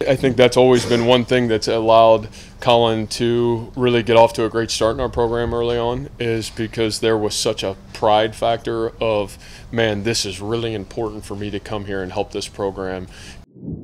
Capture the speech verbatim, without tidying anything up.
I think that's always been one thing that's allowed Colin to really get off to a great start in our program early on, is because there was such a pride factor of, man, this is really important for me to come here and help this program.